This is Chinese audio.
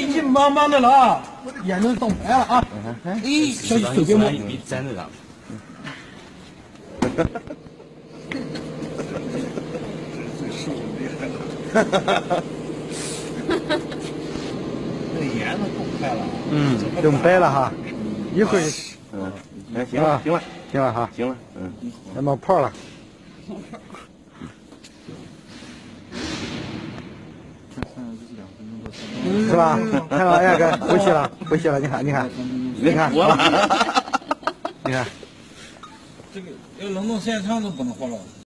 经茫茫的了啊，眼睛冻白了啊！哎，小心手别摸。 粘着上。 哈哈哈哈！这眼子够快了。 冻白了哈，一会儿。 哎，行了，行了， 行了哈， 行了， 要冒泡了。是吧？看到哎哥，回去了，回去了。你看，你看，你看，你看， 这个要冷冻时间长都不能活了。